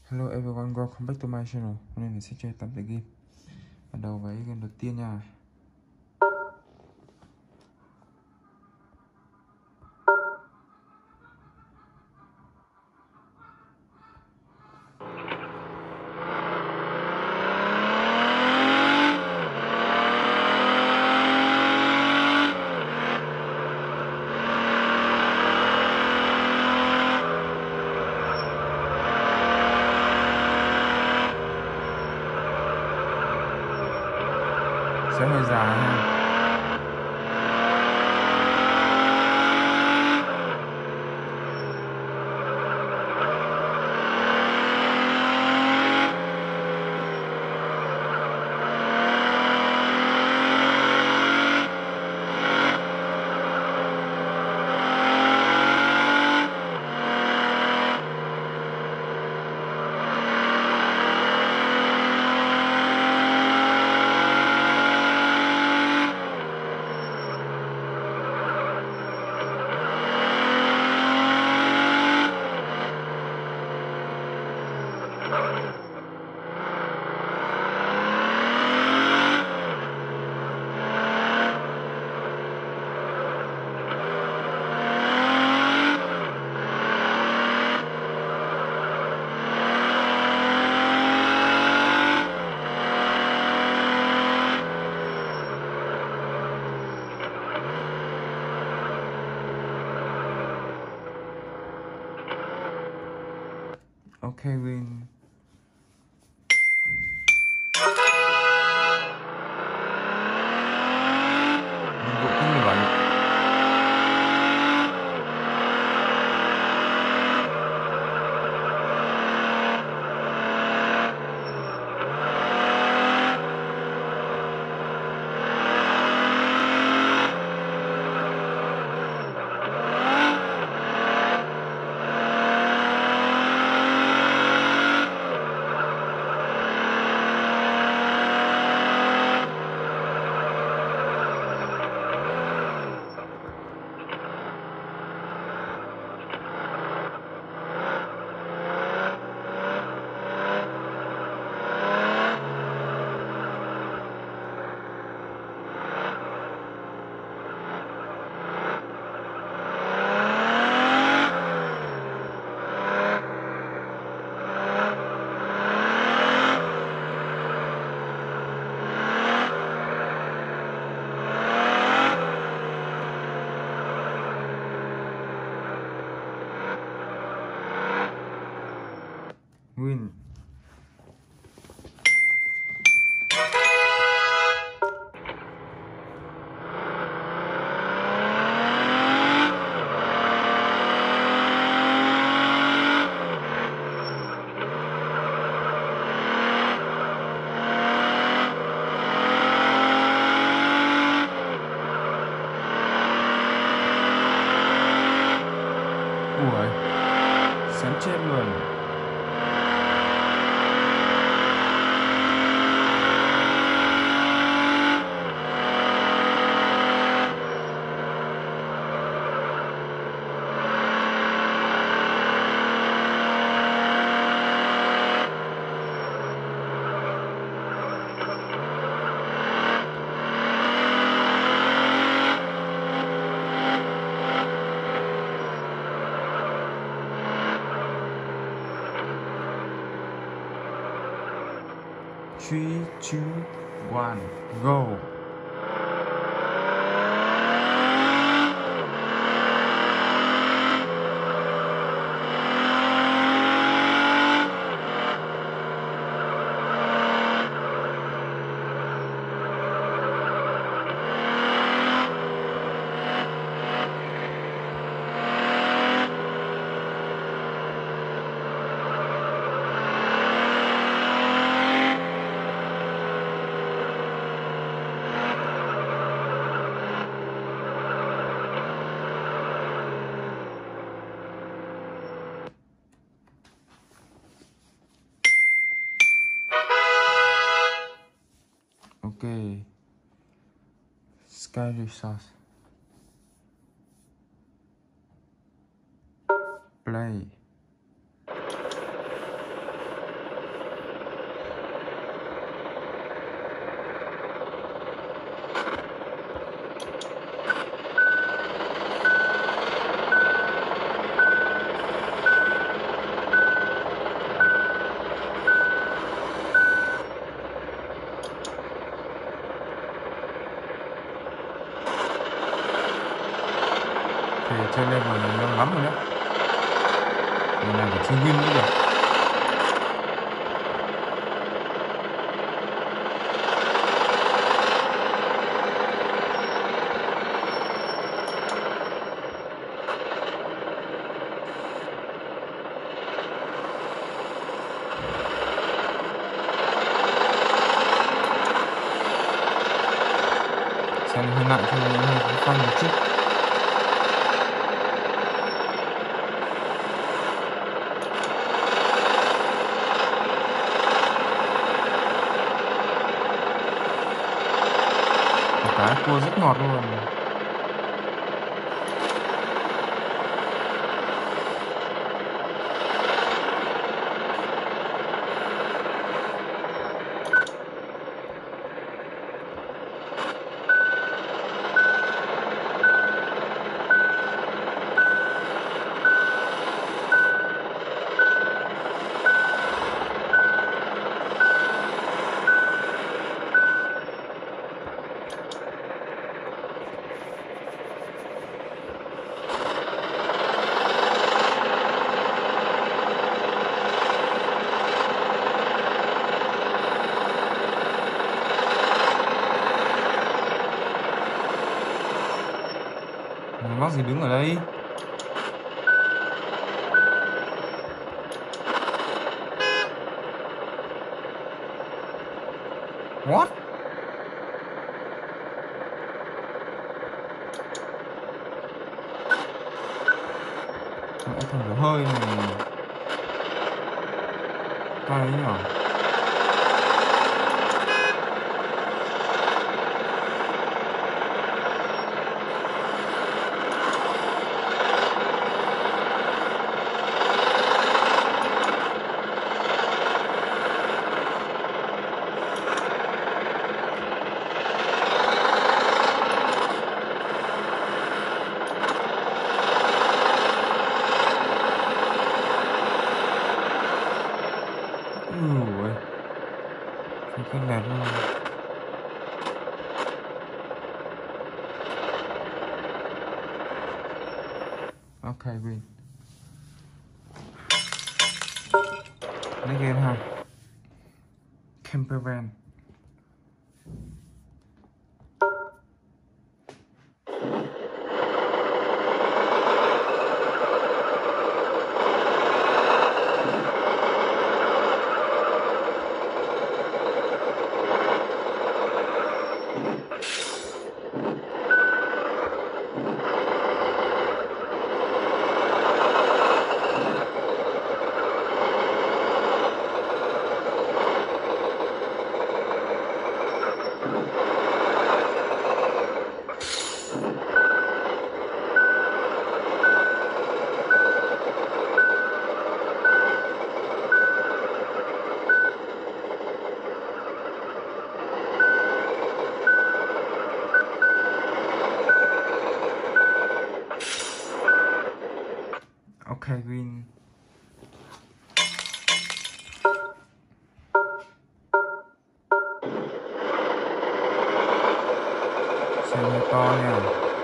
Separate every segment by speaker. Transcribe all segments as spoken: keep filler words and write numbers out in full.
Speaker 1: Hello everyone, welcome back to my channel. Hôm nay mình sẽ chơi tám tựa game. Bắt đầu với game đầu tiên nha. Sẽ hơi dài ha. Ok Win. Mình cũng như vậy. Win. Ui, xém chết luôn. Three, two, one, go. Ok. Sky Resource. Play. chơi level này lâu lắm rồi đấy. Ngày nào phải chơi win mới được. Xe này hơi nặng cho nên hơi phanh một chút. Cái cua rất ngọt luôn. Mắc gì đứng ở đây? What? Mẹ thằng có hơi này. Tay nhỉ? Ui, cái đẹp luôn. Ok, win. Lấy game ha. Campervan. Ok, win. Xe hơi to nha.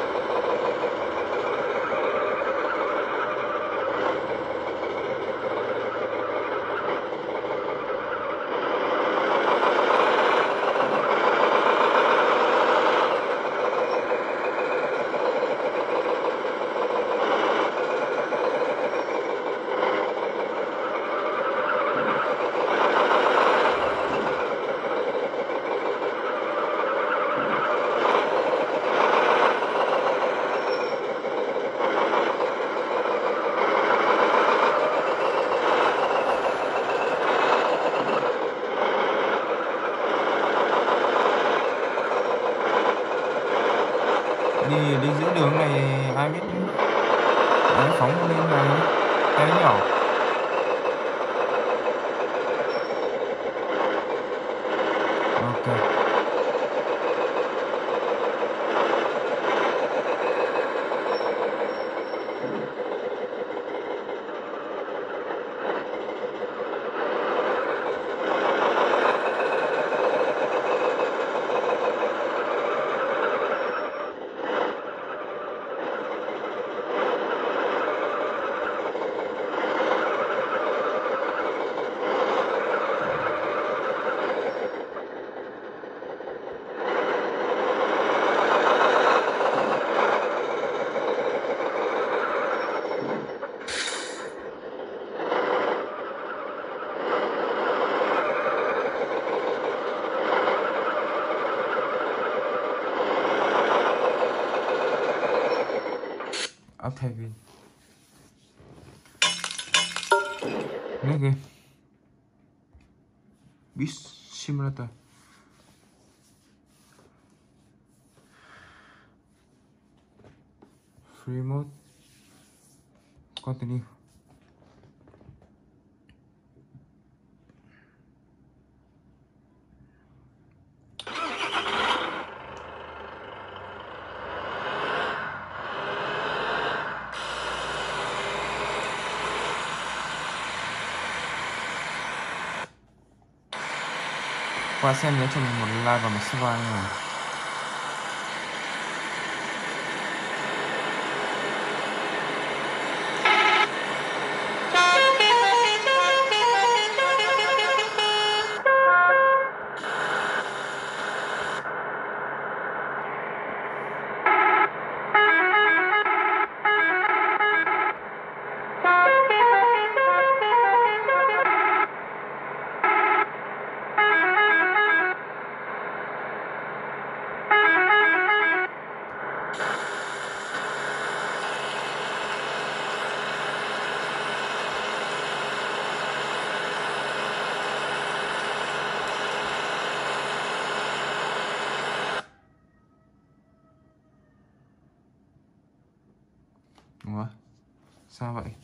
Speaker 1: đi đi giữa đường này ai biết ai phóng lên này cái nhỏ. Ok. Octavia. Next game, Beach Simulator. Free mode. Continue. Qua xem nhớ cho mình một like và một subscribe nha. Ủa? Sao vậy?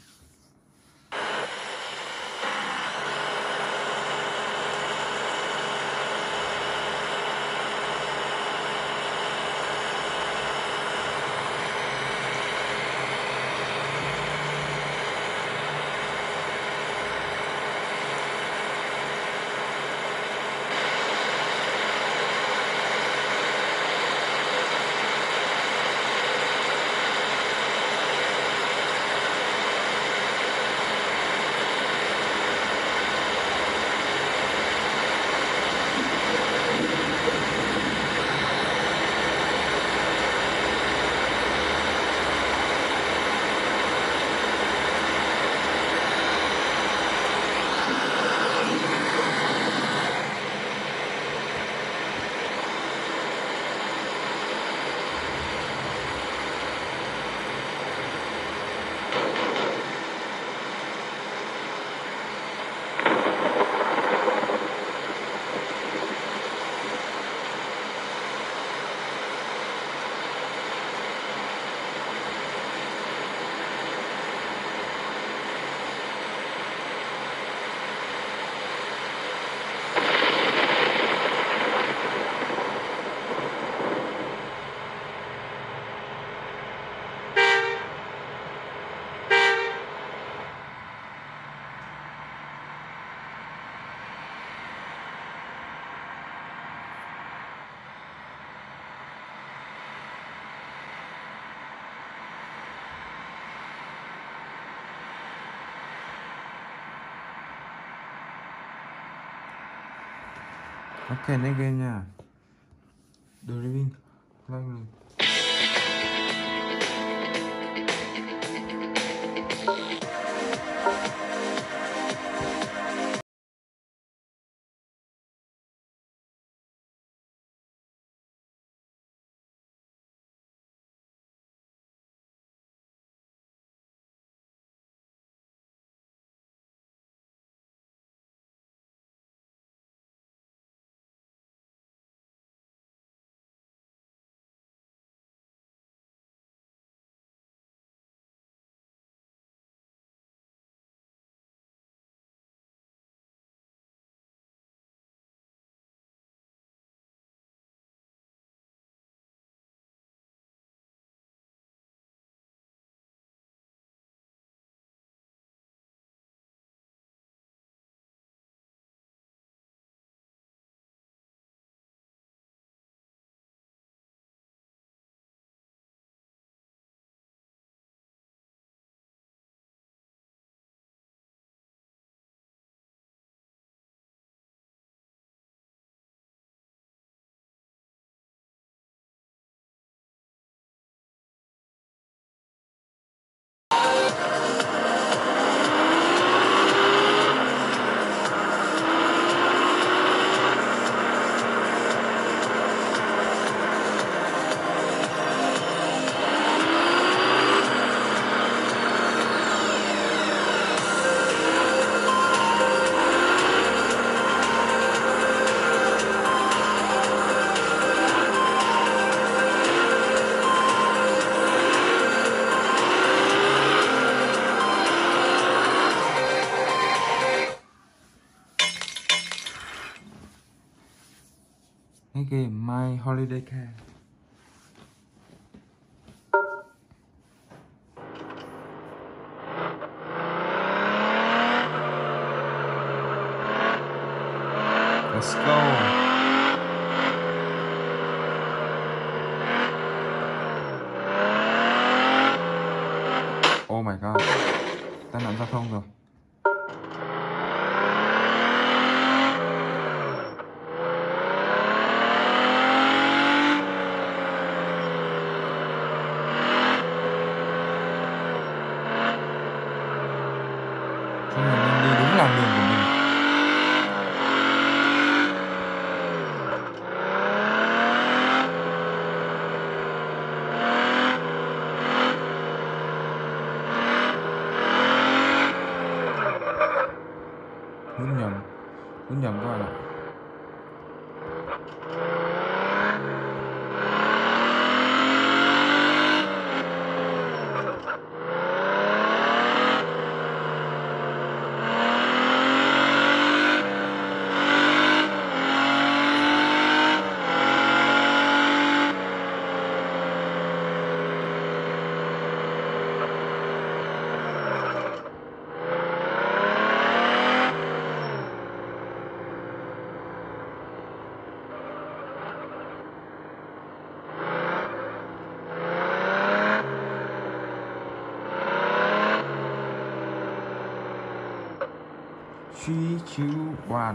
Speaker 1: Ok, next game nha. Driving. Like cái game My Holiday Car. Let's go. Oh my god. Tai nạn giao thông rồi. Chúng mình nên đi đúng làn đường của mình. Hút nhầm, hút nhầm các bạn ạ. Three, two, one.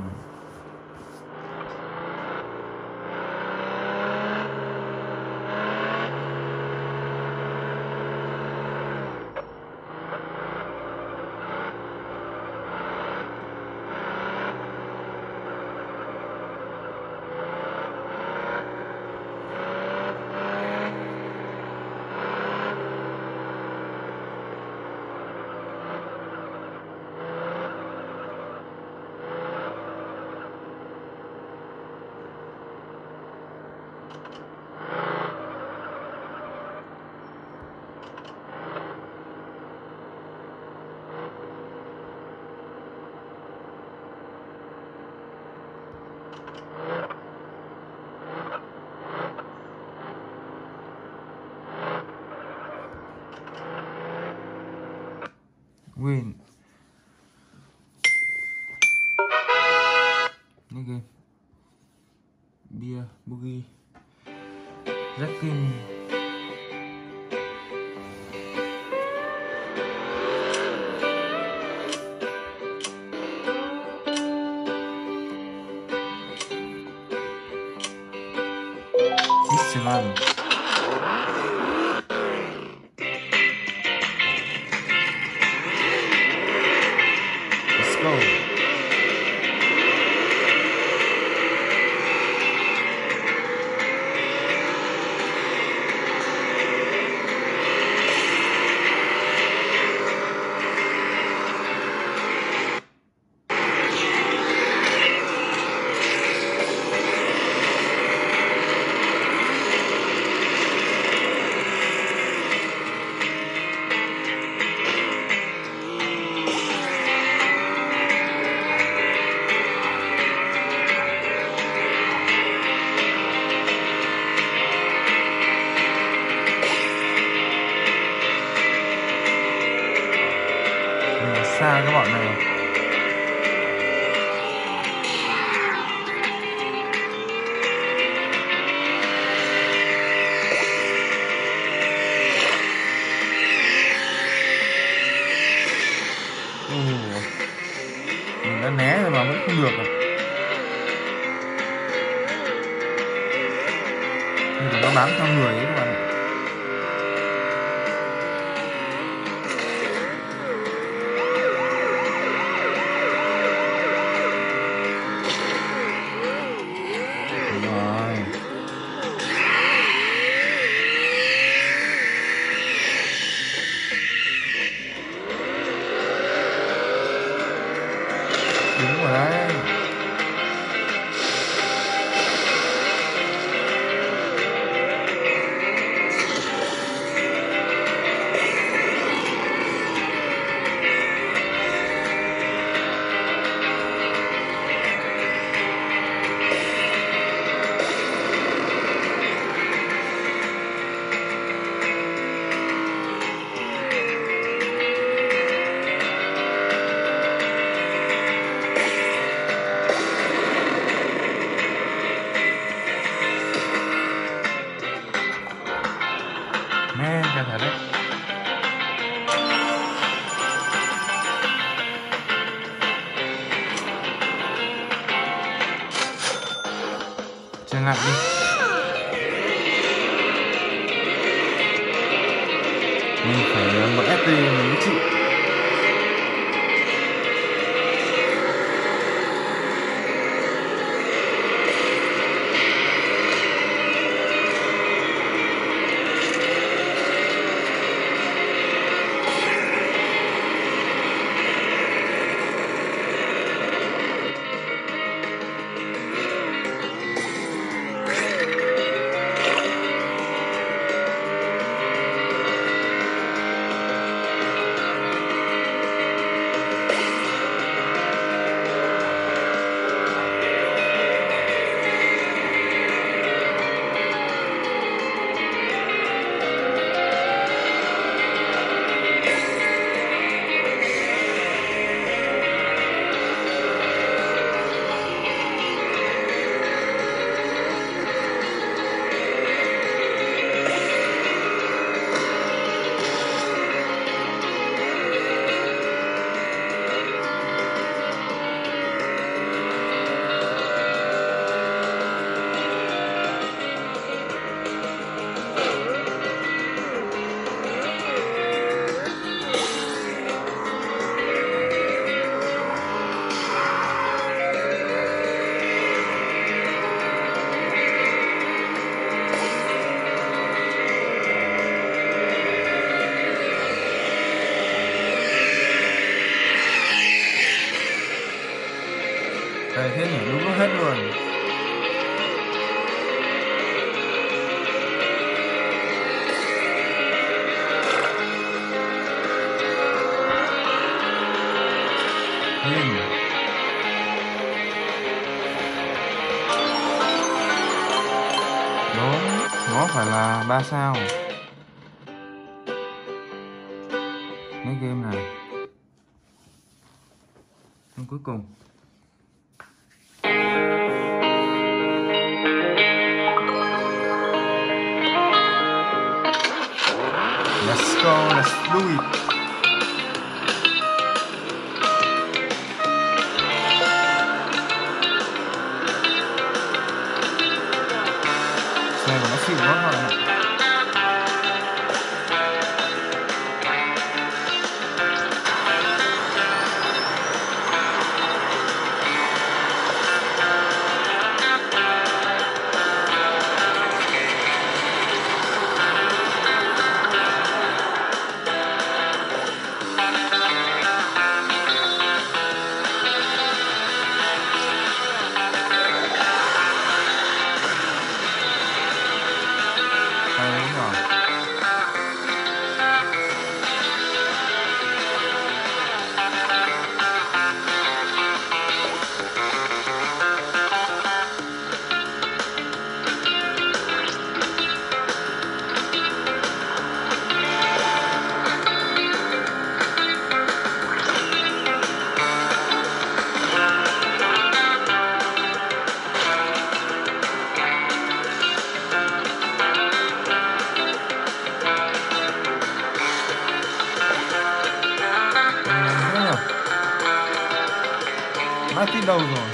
Speaker 1: Win. Cái game Beer Boogie Jackin. Islam. Let's go. Xa các bọn này. Ồ, mình đã né rồi mà vẫn không được à. Nhưng mà nó bám theo người ấy các bạn ạ. Đúng rồi đấy. dừng lại đi. Mình phải một ép pê mình mới chịu. Đây thế nhỉ, đúng hết luôn. Nhìn. Đúng, nó phải là ba sao. Mấy game này. Trong cuối cùng. Let's go, let's do it. Xe của nó xịn quá các bạn ạ. Mãi tít đầu rồi.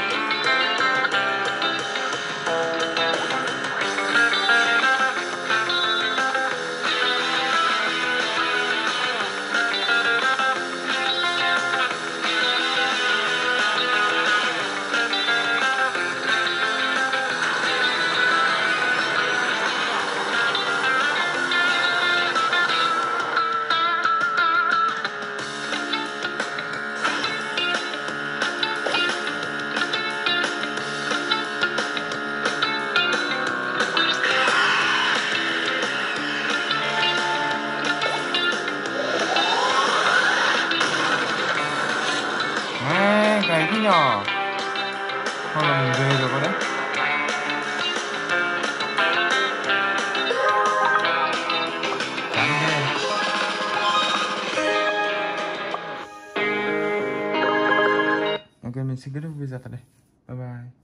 Speaker 1: Cái thế nhỏ. Thôi là mình về rồi có đấy. Chán ghê. Ok, mình xin kết thúc video tại đây. Bye bye.